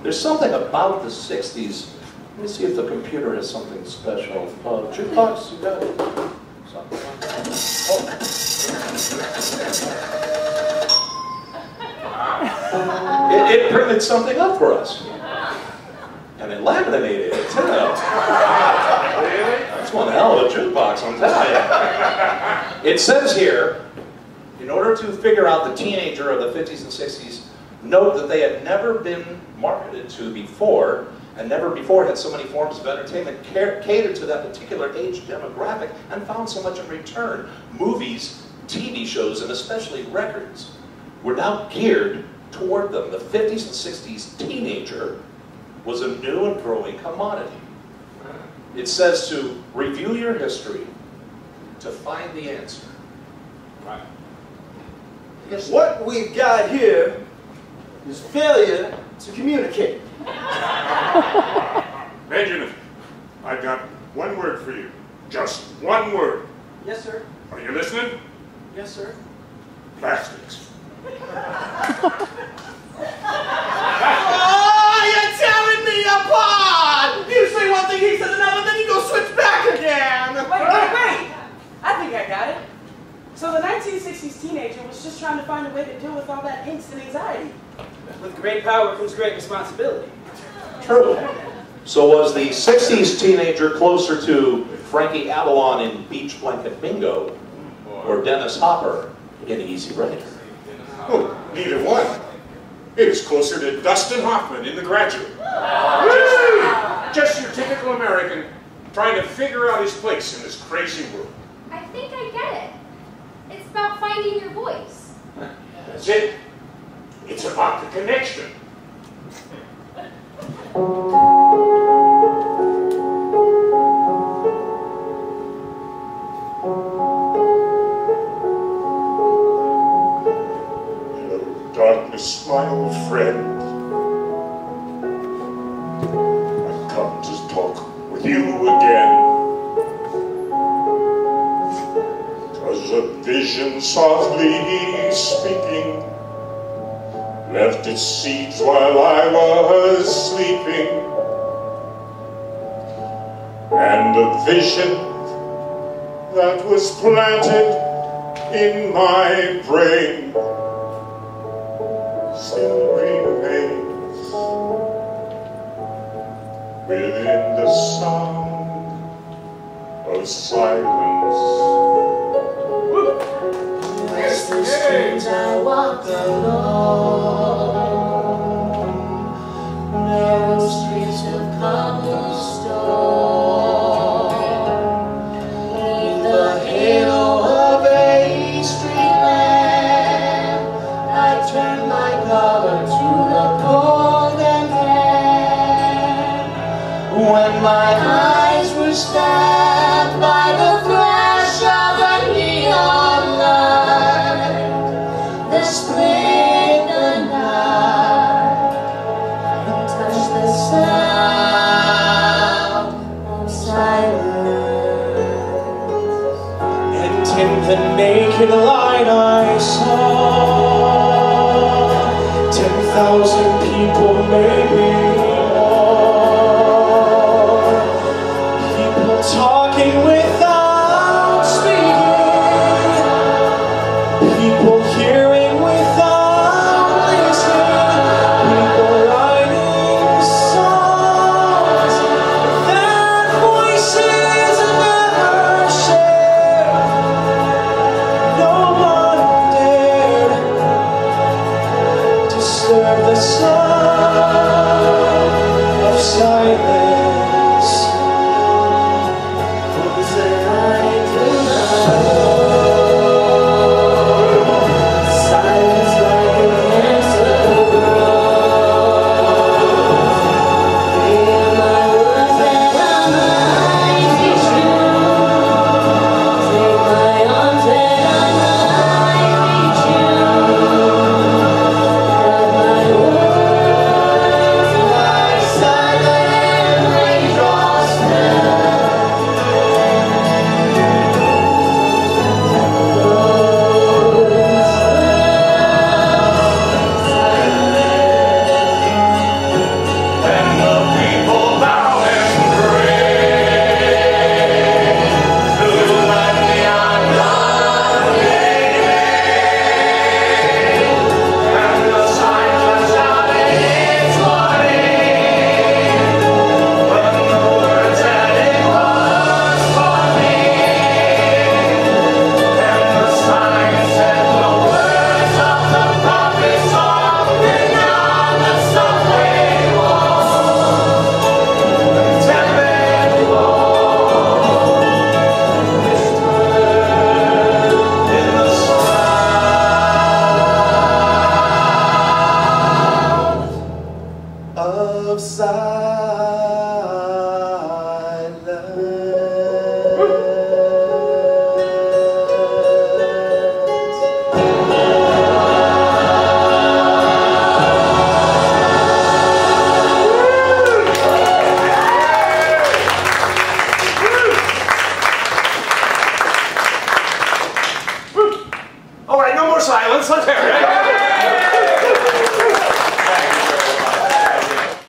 There's something about the 60s. Let me see if the computer has something special. Jukebox, you got it? Something like that. Oh. It printed something up for us. And it laminated it, too. That's one hell of a jukebox, I'm telling you. It says here, in order to figure out the teenager of the 50s and 60s, note that they had never been marketed to before, and never before had so many forms of entertainment catered to that particular age demographic and found so much in return. Movies, TV shows, and especially records were now geared toward them. The 50s and 60s teenager was a new and growing commodity. It says to review your history to find the answer. Right. What we've got here is failure to communicate. Benjamin, I've got one word for you. Just one word. Yes, sir. Are you listening? Yes, sir. Plastics. Oh, you're tearing me apart! You say one thing, he says another, then you go switch back again! Wait! I think I got it. So the 1960s teenager was just trying to find a way to deal with all that angst and anxiety. With great power comes great responsibility. True. So was the 60s teenager closer to Frankie Avalon in Beach Blanket Bingo or Dennis Hopper in Easy Rider? Oh, neither one. It is closer to Dustin Hoffman in The Graduate. Just your typical American trying to figure out his place in this crazy world. I think I get it. It's about finding your voice. That's it. It's about the connection. Hello, darkness, my old friend. I've come to talk with you again. 'Twas a vision softly speaking, left its seeds while I was sleeping, and a vision that was planted in my brain still remains within the sound of silence. As the streets I walked alone, narrow streets of cobblestone, beneath the halo of a street lamp, I turned my collar to the cold and damp. When my eyes were stabbed by the flash of a neon light that split the night and touched the sound of silence. And in the naked light I saw 10,000 people, maybe more. People talking without speaking. People hearing without listening. People writing songs that voices never shared. No one dared disturb the sun. of All right, no more silence. Let's hear it.